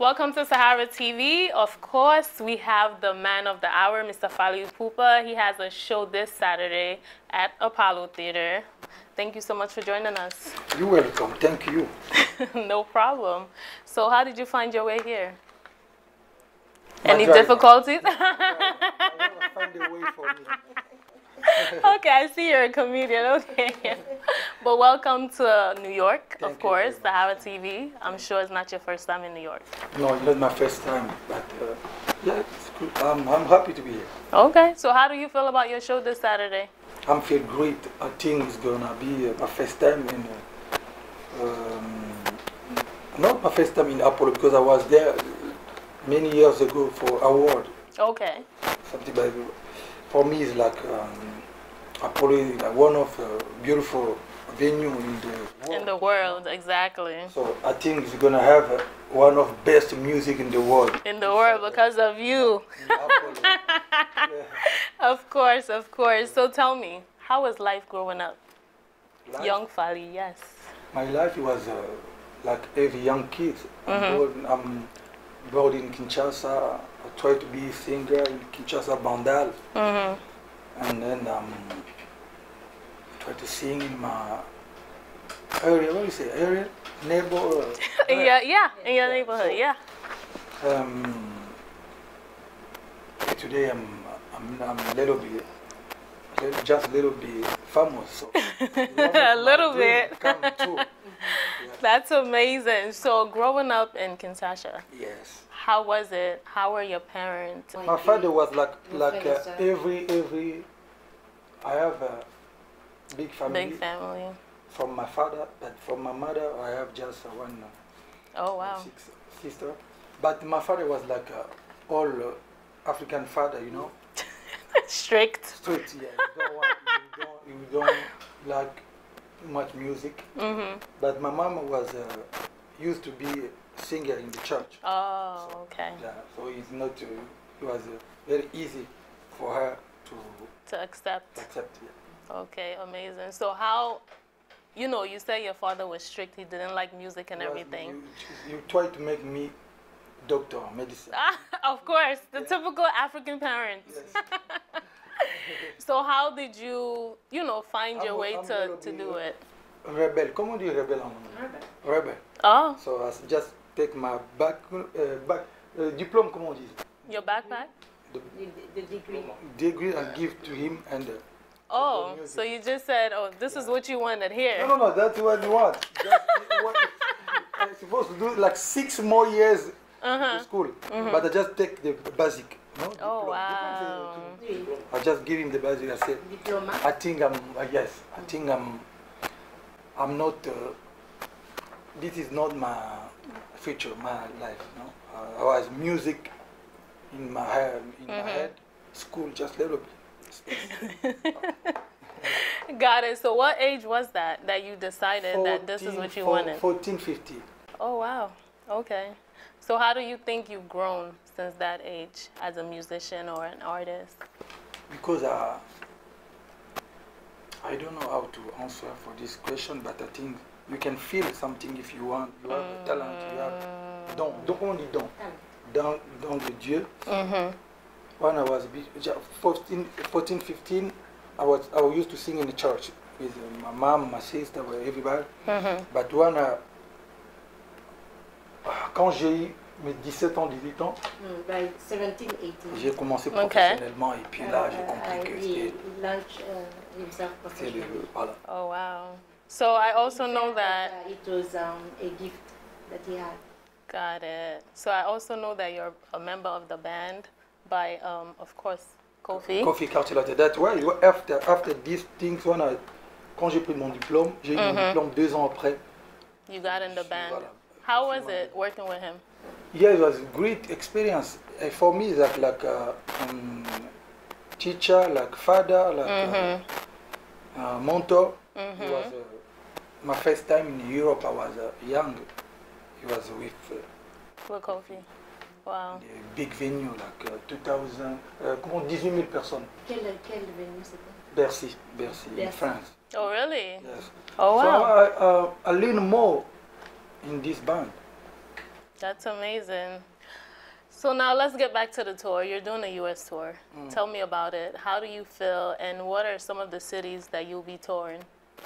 Welcome to Sahara TV. Of course, we have the man of the hour, Mr. Fally Ipupa. He has a show this Saturday at Apollo Theater. Thank you so much for joining us. You're welcome. Thank you. No problem. So how did you find your way here? Any difficulties? I want to find a way for me. Okay, I see you're a comedian. Okay. But welcome to New York, of course, Sahara TV. I'm sure it's not your first time in New York. No, it's not my first time, but yeah, it's good. I'm happy to be here. Okay, so how do you feel about your show this Saturday? I feel great. I think it's gonna be my first time in, not my first time in Apollo because I was there many years ago for award. Okay. Something like, for me, it's like Apollo is like one of the beautiful venue in the world. In the world, exactly. So I think it's gonna have one of best music in the world. In the world because of you. Yeah. Of course, of course. So tell me, how was life growing up? Life? Young Fally, yes. My life was like every young kid. I'm born in Kinshasa. I tried to be a singer in Kinshasa Bandal. And then try to sing in my area. What do you say? Area? Neighborhood? Yeah, in your neighborhood, So, yeah. Today I'm a little bit, just a little bit famous. So A little bit. Come true. Yeah. That's amazing. So growing up in Kinshasa, Yes. how was it? How were your parents? My father was like every. I have a big family. Big family. From my father, but from my mother I have just one. Oh, wow. Six sister. But my father was like all African father, you know. Strict. Strict, yeah. You don't like much music. But my mom was used to be a singer in the church. Oh, okay. Yeah, so it's not. It was very easy for her To accept. accept. Yeah. Okay, amazing. So how, you know, you say your father was strict. He didn't like music and everything. You try to make me doctor, medicine. Of course, the typical African parents. Yes. So how did you, you know, find your way to do it? Rebel. Comment on dit rebelle en anglais? Rebel. Oh, So I just take my diplôme, comment on dit? your backpack? The degree. Degree and give to him and. Oh, so you just said, oh, this is what you wanted here. No, that's what you want. I'm supposed to do like 6 more years to school, but I just take the basic. No, Oh, diploma. wow. I just give him the basic. I say, Diploma. I think yes, I think I'm not. This is not my future, my life. No, I was music in my head, school just a little bit. Got it. So what age was that you decided that this is what you wanted? 14, 15. Oh, wow. Okay. So how do you think you've grown since that age as a musician or an artist? Because I don't know how to answer for this question, but I think you can feel something if you want. You have a talent. You have don. Comment on dit don? Don de Dieu. When I was 14, 15, I used to sing in the church with my mom, my sister, everybody. But when quand j'ai eu mes 17 ans, 18 ans, By 17, 18. j'ai commencé professionnellement et puis là j'ai compris que He launched himself c'était le professionally. voilà. Oh, wow. So I also know that. It was a gift that he had. Got it. So I also know that you're a member of the band by, of course, Kofi. Kofi Cartier. That's why after these things, quand j'ai pris mon diplôme, j'ai eu mon diplôme 2 ans après. You got in the band. Voilà. How was it working with him? Yeah, it was a great experience. For me, it's like a teacher, like father, like mentor. It was my first time in Europe. I was young. He was with With Kofi. Wow. a big venue, like 2000, 18 000 personnes. Quel venue c'était? Bercy, in Bercy. France. Oh, really? Yes. Oh, wow. So I learn more in this band. That's amazing. So now let's get back to the tour. You're doing a U.S. tour. Tell me about it. How do you feel, and what are some of the cities that you'll be touring?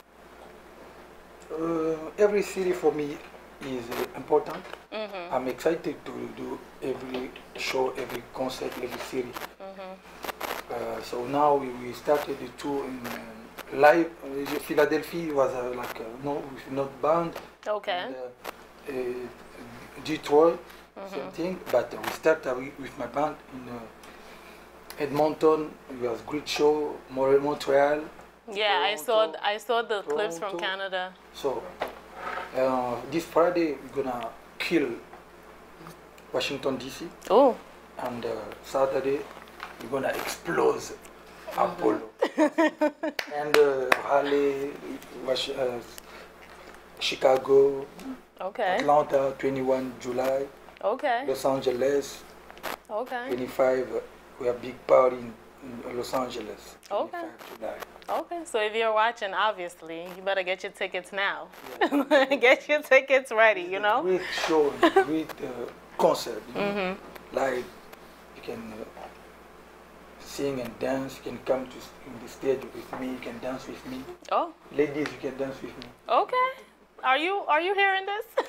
Every city for me is important. I'm excited to do every show, every concert, every city. So now we started the tour in live. Philadelphia was not band. Okay. And, Detroit, same thing. But we started with my band in Edmonton. It was great show. Montreal. Yeah, Toronto, I saw the clips from Toronto. Canada. So this Friday we're gonna kill Washington DC, Oh. and Saturday we're gonna explode Apollo and Raleigh, Chicago, Okay. Atlanta 21 July, Okay. Los Angeles Okay. 25. We have big party in Los Angeles. Okay. 25 July. Okay, so if you're watching, obviously, you better get your tickets now. Get your tickets ready, you know? Great show, great concert. You know? Live, you can sing and dance. You can come to in the stage with me. You can dance with me. Oh, Ladies, you can dance with me. okay. Are you hearing this?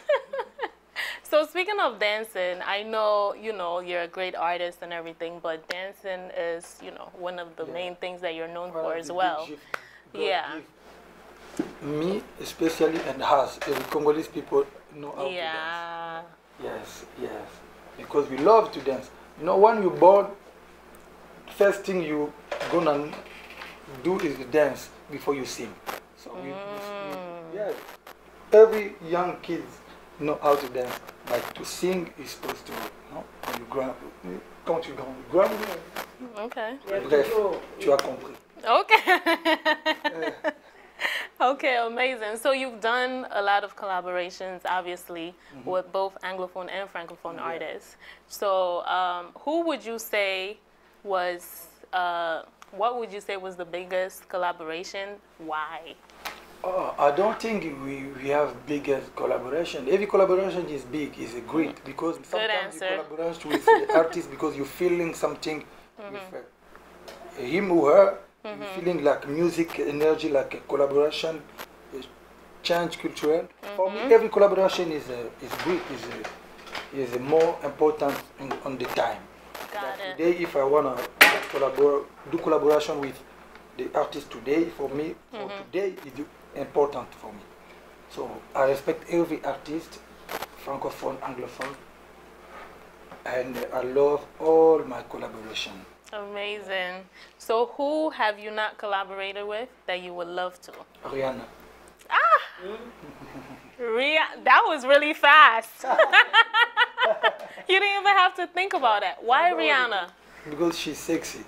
So speaking of dancing, I know, you're a great artist and everything, but dancing is, one of the main things that you're known for as the well. big gift God Yeah. give me especially, and us, every Congolese people know how to dance. Yeah. Yes. Because we love to dance. When you're born, first thing you gonna do is to dance before you sing. So yes, every young kids know how to dance, but to sing is supposed to, when you quand tu grandis, Okay. bref, tu as compris. Okay. Okay, amazing. So you've done a lot of collaborations, obviously, with both Anglophone and Francophone artists. So who would you say was, what would you say was the biggest collaboration? Why? I don't think we have biggest collaboration. Every collaboration is big, is great, because sometimes you answer. collaborate with the artist because you're feeling something with him or her. You're feeling like music, energy, like a collaboration, a change cultural. For me, every collaboration is great, is more important on the time. Got it. Today, if I wanna do collaboration with the artist today, for me, for today, it's important for me. So I respect every artist, Francophone, Anglophone, and I love all my collaboration. Amazing. So who have you not collaborated with that you would love to? Rihanna. That was really fast. You didn't even have to think about it. Why Rihanna? Because she's sexy.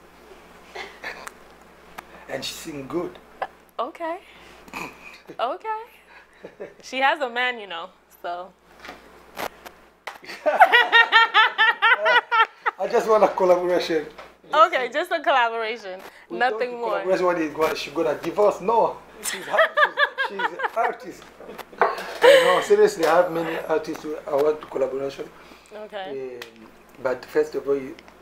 And she sings good. Okay. Okay. She has a man, so. I just want a collaboration. Okay, just a collaboration. We Nothing don't more. collaboration what she's gonna divorce. No. She's an artist. No, seriously, I have many artists who I want to collaboration. Okay. But first of all,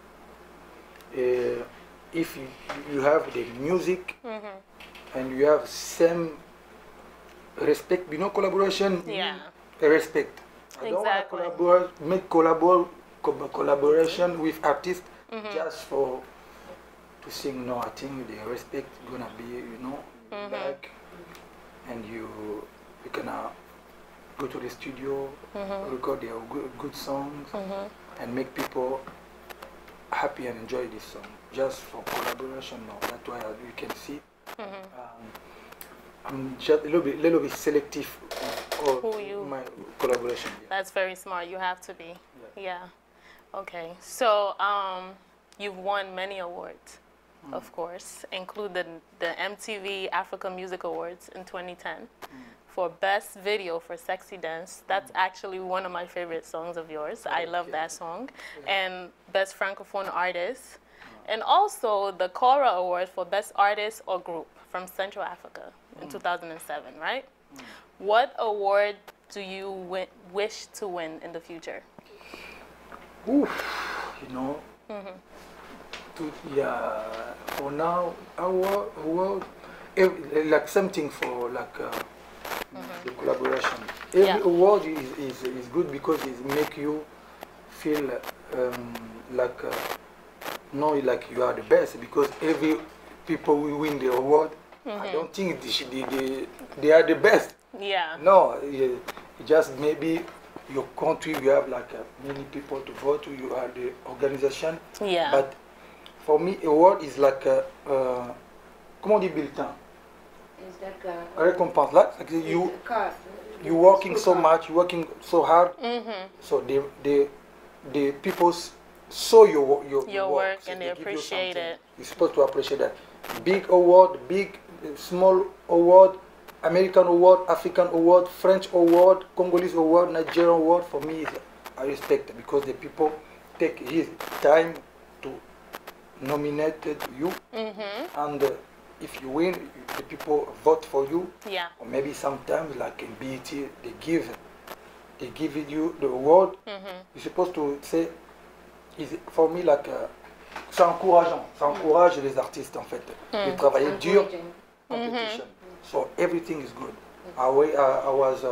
if you have the music and you have same respect, collaboration, Yeah. respect. I don't want to make collaboration with artists just to sing. No, I think the respect gonna be, back, and you gonna go to the studio, record their good songs, and make people happy and enjoy this song. Just for collaboration, no. That's why you can see. I'm just a little bit selective of my collaboration. Yeah. That's very smart. You have to be. Yeah. Okay. So you've won many awards, of course, including the MTV Africa Music Awards in 2010 for Best Video for Sexy Dance. That's actually one of my favorite songs of yours. I love that song. And Best Francophone Artist. And also the Cora Award for Best Artist or Group from Central Africa in 2007, right? What award do you wish to win in the future? Oof, you know, yeah, for now, award, like something for like the collaboration. Every Yeah. award is good because it make you feel like know like you are the best because every people will win the award. I don't think they are the best. Yeah. No, just maybe your country you have like many people to vote. You are the organization. Yeah. But for me, award is like comment on dit bulletin? It's like Récompense. Like it's a card. you working so Scorecard. much, you working so hard. So the people saw your work so and they give you appreciate something. it. You're supposed to appreciate that. Big award, big, small award, American award, African award, French award, Congolese award, Nigerian award. For me, I respect it because the people take his time to nominate you, and if you win, the people vote for you. Yeah. Or maybe sometimes, like in BET, they give you the award. You're supposed to say, for me, like, c'est encourageant. Ça encourage les artistes, en fait, de travailler dur. Encouraging. Competition. So everything is good. I was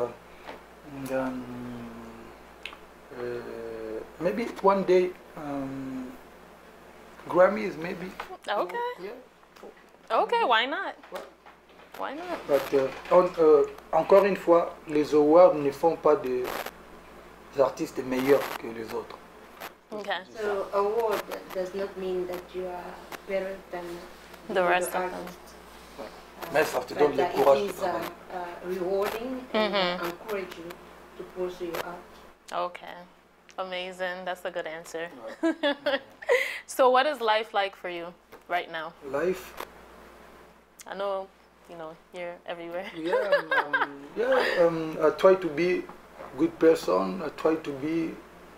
maybe one day Grammys maybe. Okay. Yeah. Okay, why not? Why not? But encore une fois, les awards ne font pas des artistes meilleurs que les autres. Okay. So award does not mean that you are better than The rest of them. artists. Mais ça te donne But le courage it de is travailler. rewarding and encourage you to pursue your art. Okay. Amazing. That's a good answer. So what is life like for you right now? Life, I know, you're everywhere. I try to be a good person. I try to be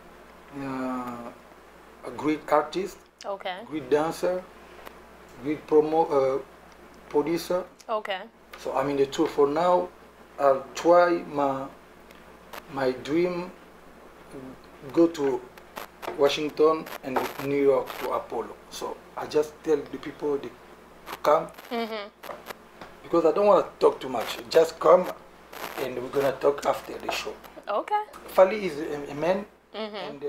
a great artist, Okay. great dancer, great producer. Okay. So I'm in the tour for now. I'll try my dream, go to Washington and New York to Apollo. So I just tell the people to come because I don't want to talk too much. Just come and we're gonna talk after the show. Okay. Fally is a man and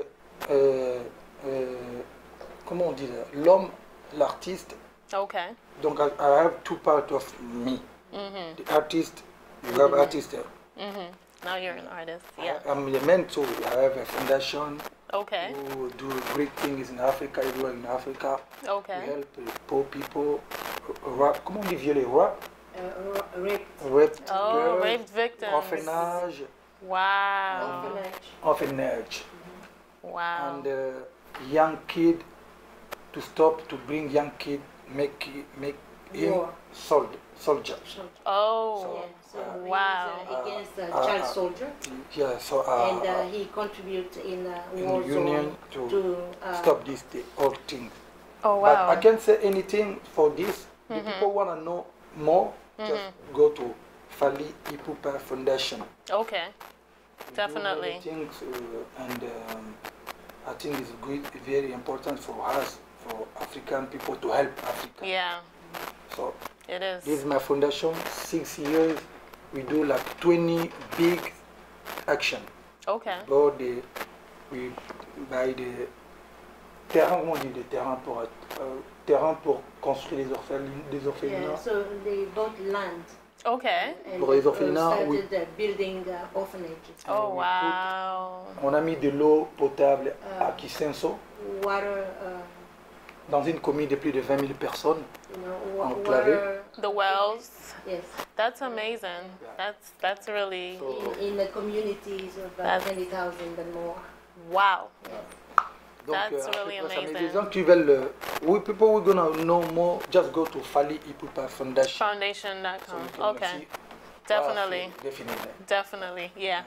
comment on dit l'homme, l'artiste. Okay. Donc I have two parts of me. The artist, you have artist. Now you're an artist. Yeah. I'm a man too. I have a foundation Okay. who do great things in Africa, everywhere in Africa. We Okay. help poor people, rap. Comment on dit violer? Rap? Rape, Raped Oh, girls, raped victims. orphanage, Wow. orphanage. Wow. and young kid to stop to bring young kid make him War. soldier. Oh. Yeah, so Wow. he's against child soldier, Yeah, so and he contributes in in war the union zone to stop this whole thing. Oh, But wow. I can't say anything for this. The people want to know more. Just go to Fally Ipupa Foundation. Okay. We do Definitely. many things, and I think it's good, very important for us, for African people to help Africa. Yeah, So it is. this is my foundation. 6 years, we do like 20 big action. Okay. We buy the terrain, comment on dit des terrains pour construire des orphelinats. Yeah, so they bought land Okay. and Pour les orphelinats, started building orphanages. Oh, wow. On a mis de l'eau potable à Kisenso, Water, dans une commune de plus de 20 000 personnes. Enclavé. water, The wells. yes, That's amazing. That's really So, in the communities of That's- 20,000 and more. wow. donc, That's après really ça, mais amazing. les gens qui veulent, people who are gonna know more, just go to Fally Ipupa Foundation. So Foundation.com. you can Okay. see- Definitely. Definitely. Definitely. Yeah.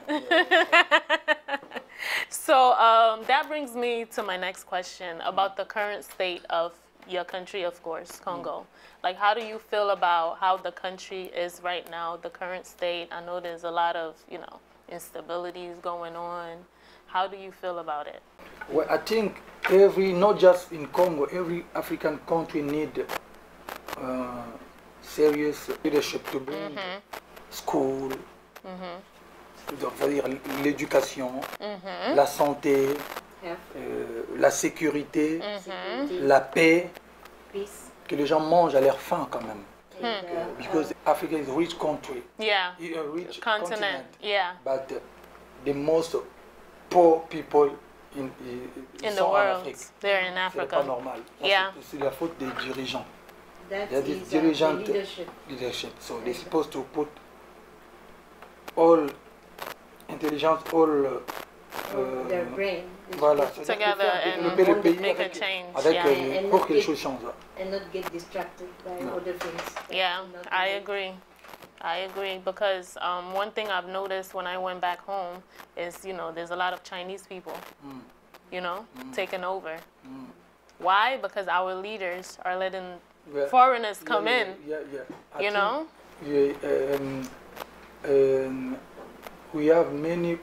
So that brings me to my next question about the current state of your country, of course, Congo. Like, how do you feel about how the country is right now, the current state? I know there's a lot of, instabilities going on. How do you feel about it? Well, I think not just in Congo, every African country need serious leadership to bring school, c'est-à-dire l'éducation, la santé, la sécurité, la paix, que les gens mangent à leur faim quand même. Because Africa is a rich country, Yeah. a rich Continent. Yeah. but the most poor people in In the sont en world, Afrique. they're in C'est Africa. pas normal. Ça, Yeah. C'est la faute des dirigeants. That There is is dirigent the leadership. leadership. So they're supposed to put all intelligence, all Their brain. voilà, Together and développer le pays make a avec, change. avec, Yeah. And pour not que les get- choses changent. And not get distracted by No. other things. Yeah, Not I get- agree. I agree because one thing I've noticed when I went back home is, there's a lot of Chinese people, taking over. Why? Because our leaders are letting Yeah. foreigners come in, Yeah. I you think, know? we have many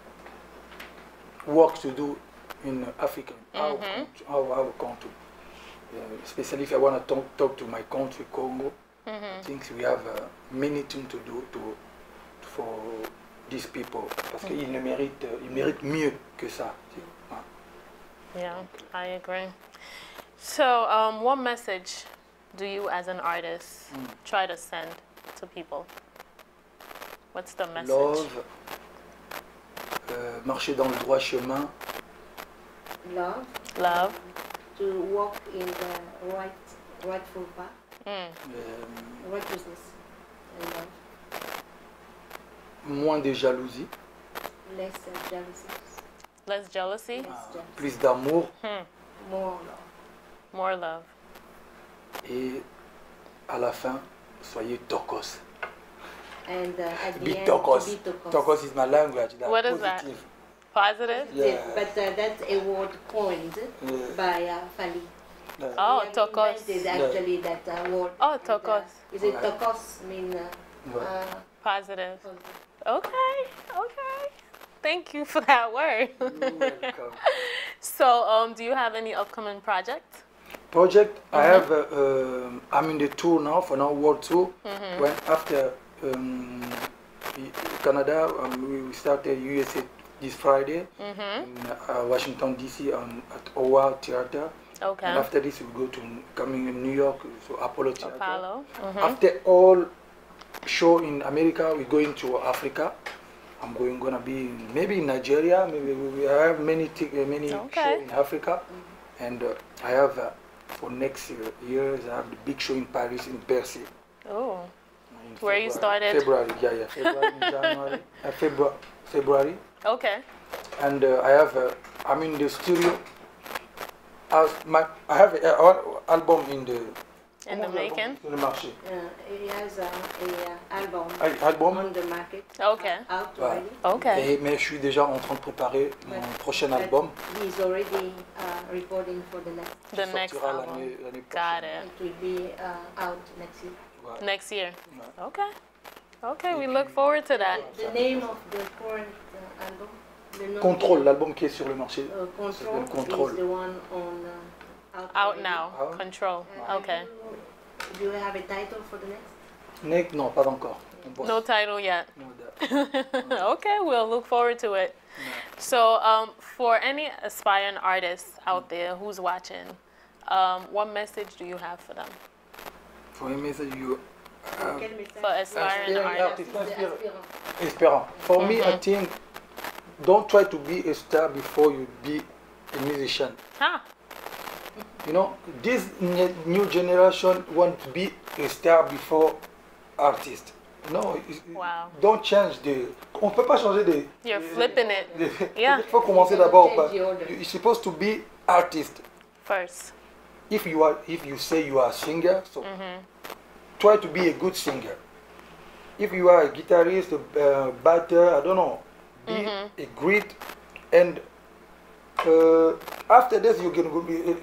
work to do in Africa, our country. Especially if I want to talk to my country, Congo, I think we have many things to do for these people. Parce qu'ils méritent mieux que ça. Yeah, I agree. So, what message do you as an artist try to send to people? What's the message? Love, marcher dans le droit chemin, Love, Love. to walk in the rightful path, righteousness, and love. moins de jalousie, Less jealousy, Less jealousy, less jealousy, plus d'amour more love. more love. et à la fin, soyez tokos. And at the Be end, tokos. to be tokos. Tokos is my language. That's What is that? positive. Positive? Yeah. But that's a word coined by Fali. Oh, We have tokos. invented actually that word. Oh, And, tokos. Is it Right. tokos mean Positive. Okay, okay. Thank you for that word. You're welcome. So, do you have any upcoming projects? Project, I have, I'm in the tour now, for now world tour. When after Canada, we started USA this Friday in Washington DC at OWA Theater. Okay. And after this, we go to coming in New York, so Apollo Theater. Apollo. After all show in America, we're going to Africa. I'm gonna be maybe in Nigeria. Maybe we have many Okay. show in Africa, and I have for next years I have the big show in Paris in Bercy. Oh, in Where you February. started? February, February, in January, February, okay. and I have I'm in the studio. I have an album in the In the making? sur le marché. he has a album Album. on the market Okay. out Ouais. already. Okay. Mais je suis déjà en train de préparer mon prochain But album. he's already recording for the next. The qui next sortira album. l'année Got prochaine. it. It will be out next year. Ouais. Next year. Ouais. Okay. Okay, we look forward to that. The name of the current album? The nom Contrôle, de- l'album qui est sur le marché. Control s'appelle Control. is the one on out Out already. now. Out. Control. Okay. Do you have a title for the next? Next, non, pas encore. On bosse. No title yet. No, that- Okay, we'll look forward to it. So, for any aspiring artists out there who's watching, what message do you have for them? For me, message you. Quel message? For aspiring Aspiring artists. artists. Espérant. For me, I think don't try to be a star before you be a musician. Huh? You know, this new generation want to be a star before artist. No, Wow. don't change the. On peut pas changer de. You're flipping it. Il Yeah. faut commencer d'abord par. Change the order. You're supposed to be artist. First. If you say you are a singer, so try to be a good singer. If you are a guitarist, a batter, I don't know, be a great. And after this, you can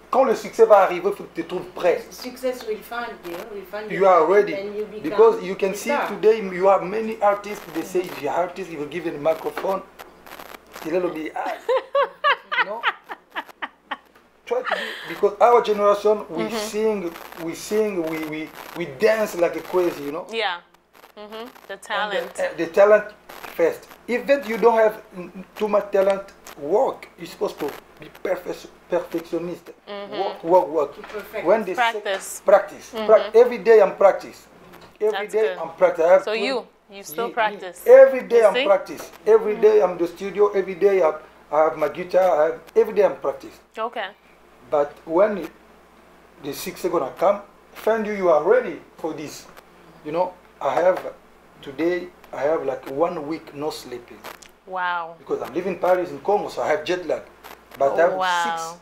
quand le succès va arriver, il faut que tu te trouves prêt. Success will find you. You are ready. And you become Because you can a see star. today you have many artists, they say if you're an artist, you will give them a microphone. It'll be, you know? Try to be, because our generation, we sing, we dance like a crazy, you know? Yeah. The talent. The talent first. Even you don't have too much talent, work. You're supposed to be perfectionist. Work. To perfect. When they Practice. say, practice. Every day I'm practice. Every That's day good. I'm practice. I have So you still practice. Every day You I'm see? practice. Every day I'm in the studio. Every day I have my guitar. Every day I'm practice. Okay. But when the success gonna come, find you are ready for this. You know, today I have like 1 week no sleeping Wow. because I'm living in Paris in Congo, so I have jet lag. But I have Wow.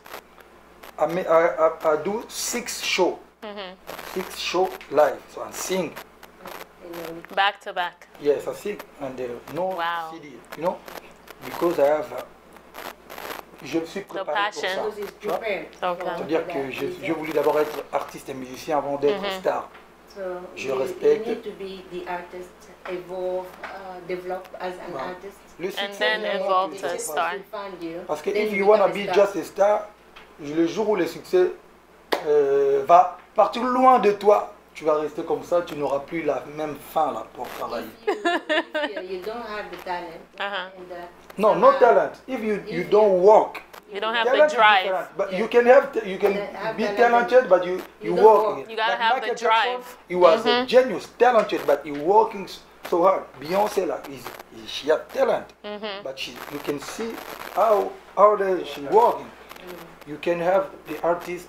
I do 6 show, 6 show live, so I sing. Back to back. Yes, I sing and no Wow. CD, you know, because I have. Je me suis préparé pour passion. ça. Because he's tu vois. prepared. Okay. C'est-à-dire que je voulais d'abord être artiste et musicien avant d'être star. So Je you respecte. need to be the artist, evolve, develop as an Wow. artist. Le And succès, then vraiment, evolve tu to a sais star. pas. Will find you. Parce que Then if you you wanna become be a star. just a star, le jour où le succès va partir loin de toi, tu vas rester comme ça, tu n'auras plus la même faim là pour travailler. If you don't have the talent, Uh-huh. and, No, no talent. If you don't work, You don't have the talent is drive. different, but Yeah. you can have Have be talent, talented, but you don't work. work. You gotta Like have the Michael Jackson, drive. he was a genius, talented, but he working so hard. Beyoncé, like, she has talent, but you can see how she working. You can have the artists,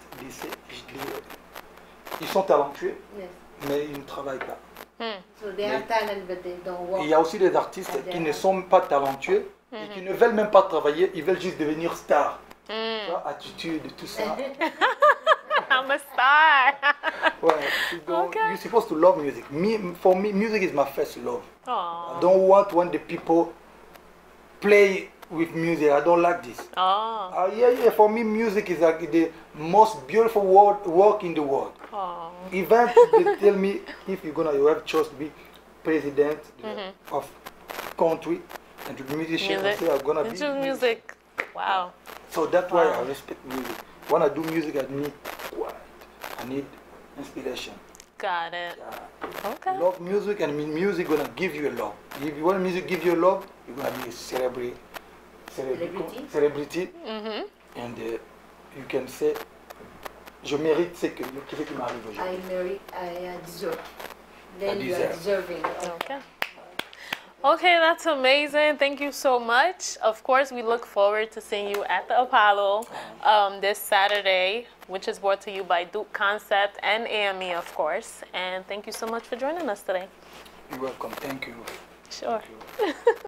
ils sont talentueux, yes. mais ils ne travaillent pas. So they have talent, but they don't work. Et il y a aussi des artistes qui ne sont pas talentueux et qui ne veulent même pas travailler, ils veulent juste devenir stars. Tu vois, attitude, tout ça. I'm a star. Ouais, donc, Okay. you're supposed to love music. For me, music is my first love. Aw. I don't want when the people play with music. I don't like this. Oh. Yeah. For me, music is like the most beautiful work in the world. Oh. Even they tell me if you have choice to be president of country and to be musician, I Music. say I'm gonna It's be just music. Wow. So that's why Wow. I respect music. When I do music, I need quiet. I need inspiration. Got it. Yeah. Okay. Love music, and music gonna give you a love. If you want music give you a love, you're gonna be a celebrity. And you can say, je mérite ce qui m'arrive aujourd'hui. I deserve. Then I you are deserve. deserving. Okay. Okay, that's amazing. Thank you so much. Of course, we look forward to seeing you at the Apollo this Saturday, which is brought to you by Duke Concept and AME, of course. And thank you so much for joining us today. You're welcome. Thank you. Sure. Thank you.